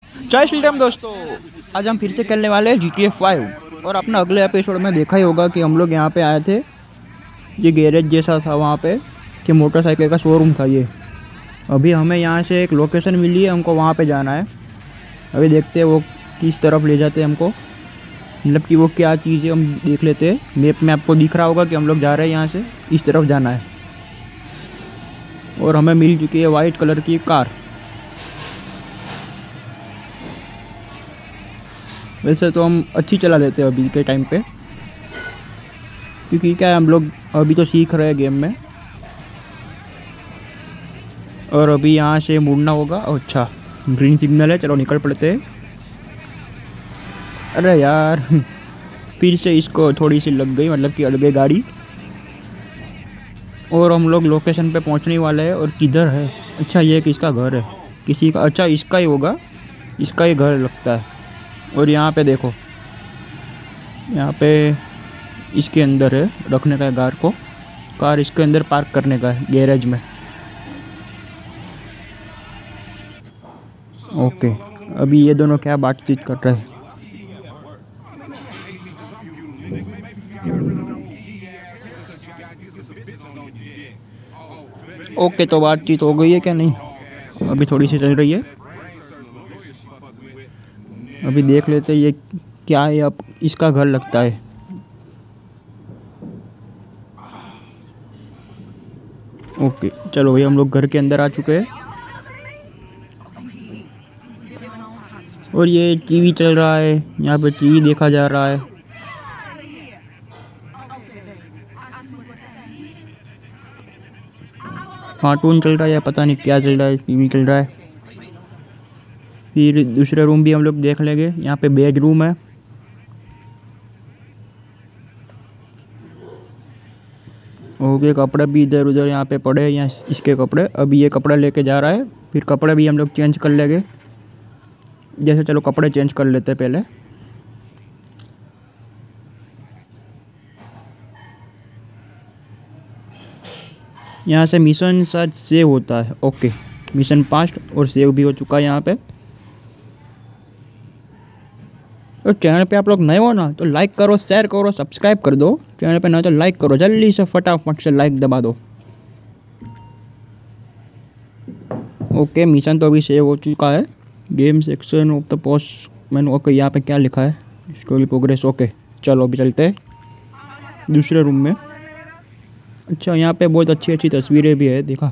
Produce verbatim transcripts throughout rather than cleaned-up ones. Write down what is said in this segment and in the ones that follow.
जय श्री राम दोस्तों, आज हम फिर से खेलने वाले हैं जी टी ए फाइव। और अपने अगले एपिसोड में देखा ही होगा कि हम लोग यहाँ पे आए थे, ये गैरेज जैसा था वहाँ पे कि मोटरसाइकिल का शोरूम था ये। अभी हमें यहाँ से एक लोकेशन मिली है, हमको वहाँ पे जाना है। अभी देखते हैं वो किस तरफ ले जाते हैं हमको, मतलब कि वो क्या चीज़ है हम देख लेते हैं। मैप में आपको दिख रहा होगा कि हम लोग जा रहे हैं यहाँ से, इस तरफ जाना है। और हमें मिल चुकी है वाइट कलर की कार। वैसे तो हम अच्छी चला लेते हैं अभी के टाइम पे, क्योंकि क्या है हम लोग अभी तो सीख रहे हैं गेम में। और अभी यहाँ से मुड़ना होगा। अच्छा, ग्रीन सिग्नल है, चलो निकल पड़ते हैं। अरे यार फिर से इसको थोड़ी सी लग गई, मतलब कि अड़ गई गाड़ी। और हम लोग लोकेशन पे पहुँचने वाले हैं। और किधर है? अच्छा, ये किसका घर है? किसी का। अच्छा, इसका ही होगा, इसका ही घर लगता है। और यहाँ पे देखो, यहाँ पे इसके अंदर है रखने का कार को, कार इसके अंदर पार्क करने का है गैरेज में। ओके, अभी ये दोनों क्या बातचीत कर रहे हैं? ओके, तो बातचीत हो गई है क्या? नहीं, अभी थोड़ी सी चल रही है। अभी देख लेते हैं ये क्या है। अब इसका घर लगता है। ओके, चलो भाई, हम लोग घर के अंदर आ चुके हैं। और ये टीवी चल रहा है, यहाँ पे टीवी देखा जा रहा है। कार्टून चल रहा है या पता नहीं क्या चल रहा है, टीवी चल रहा है। फिर दूसरे रूम भी हम लोग देख लेंगे। यहाँ पे बेडरूम है। ओके, कपड़े भी इधर उधर यहाँ पे पड़े हैं, यहाँ इसके कपड़े। अभी ये कपड़े लेके जा रहा है, फिर कपड़े भी हम लोग चेंज कर लेंगे। जैसे चलो कपड़े चेंज कर लेते हैं पहले। यहाँ से मिशन शायद सेव होता है। ओके, मिशन पास और सेव भी हो चुका है यहाँ पे। और चैनल पे आप लोग नए हो ना तो लाइक करो, शेयर करो, सब्सक्राइब कर दो। चैनल पे नए तो लाइक करो, जल्दी से फटाफट से लाइक दबा दो। ओके, मिशन तो अभी सेव हो चुका है। Game section of the post मैंने। ओके, यहाँ पे क्या लिखा है? Story progress. ओके, चलो अभी चलते हैं दूसरे रूम में। अच्छा, यहाँ पे बहुत अच्छी अच्छी तस्वीरें भी है, देखा।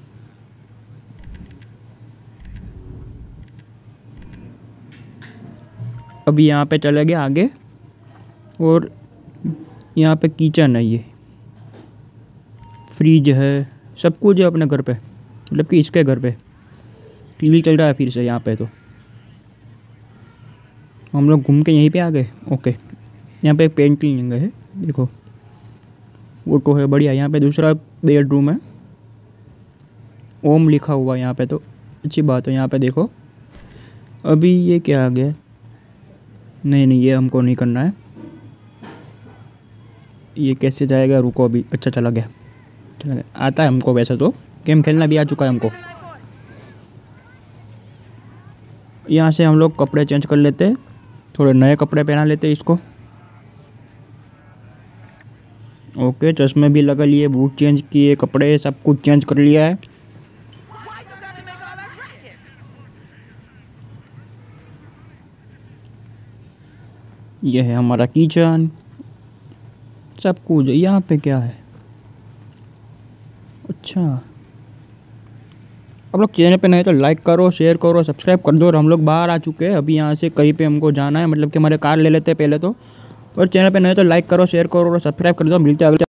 अभी यहाँ पे चले गए आगे। और यहाँ पे किचन है, ये फ्रिज है, सब कुछ है अपने घर पे, मतलब कि इसके घर पे। टीवी चल रहा है फिर से यहाँ पे। तो हम लोग घूम के यहीं पे आ गए। ओके, यहाँ पे एक पेंटिंग है, देखो फोटो है, बढ़िया। यहाँ पे दूसरा बेडरूम है, ओम लिखा हुआ है यहाँ पे, तो अच्छी बात है। यहाँ पे देखो, अभी ये क्या आ गया? नहीं नहीं, ये हमको नहीं करना है। ये कैसे जाएगा? रुको अभी। अच्छा, चला गया, चला गया। आता है हमको, वैसे तो गेम खेलना भी आ चुका है हमको। यहाँ से हम लोग कपड़े चेंज कर लेते हैं, थोड़े नए कपड़े पहना लेते हैं इसको। ओके, चश्मे भी लगा लिए, बूट चेंज किए, कपड़े सब कुछ चेंज कर लिया है। यह है हमारा किचन, सब कुछ। यहाँ पे क्या है? अच्छा, आप लोग चैनल पे नहीं तो लाइक करो, शेयर करो, सब्सक्राइब कर दो। और हम लोग बाहर आ चुके हैं। अभी यहाँ से कहीं पे हमको जाना है, मतलब कि हमारे कार ले लेते हैं पहले तो। और चैनल पे नहीं तो लाइक करो, शेयर करो और सब्सक्राइब कर दो। मिलते हैं अगले